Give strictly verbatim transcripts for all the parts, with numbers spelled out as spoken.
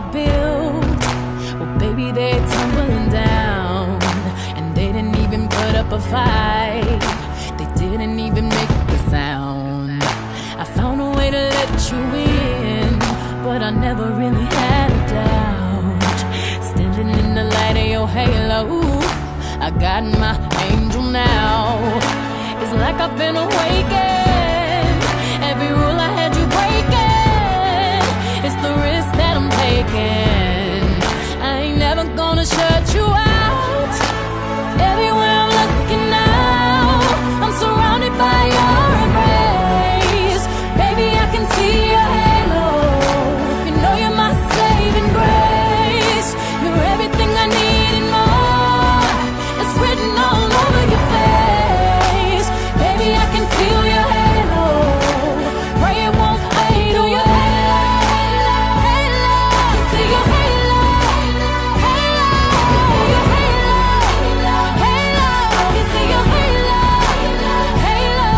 I built, well baby, they're tumbling down. And they didn't even put up a fight, they didn't even make a sound. I found a way to let you in, but I never really had a doubt. Standing in the light of your halo, I got my angel now. It's like I've been awakened. Every rule I had you breaking, it's the risk that I'm taking. I ain't never gonna shut you out. Everywhere I'm looking now, I'm surrounded by your embrace. Baby, I can see your halo. You know you're my saving grace. You're everything I need and more. It's written all over your face. Baby, I can feel your halo. Pray it won't fade away. Halo, halo, halo. See your halo, halo, your halo, halo. I can see your halo, halo.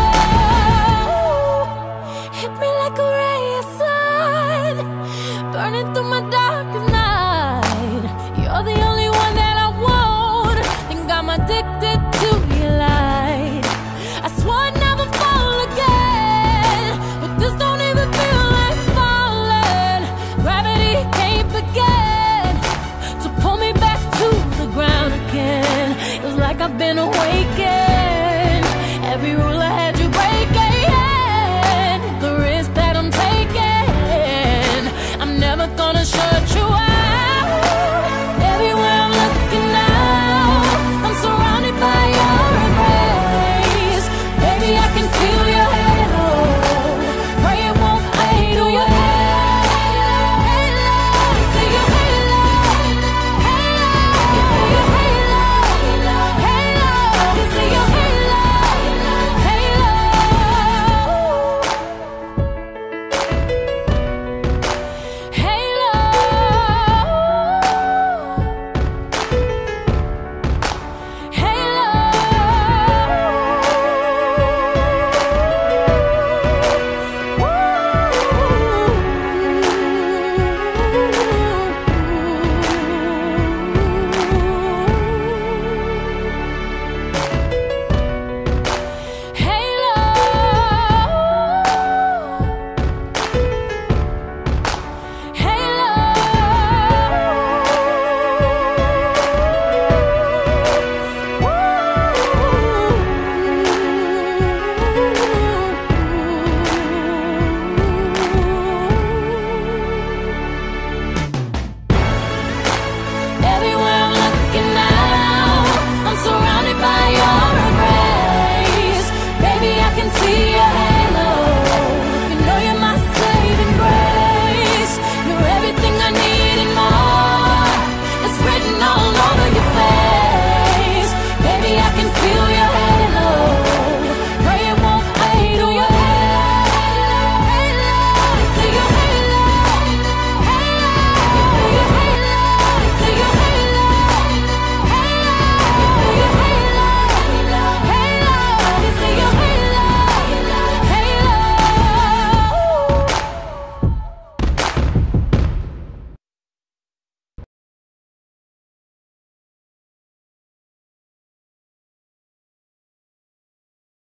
Hit me like a ray of sun, burning through my darkest night. You're the only one that I want, think I'm addicted to your light. I swore I'd never fall again, but this don't even feel like falling. Gravity can't begin to pull me back to the ground again. It's like I've been awakened. Every rule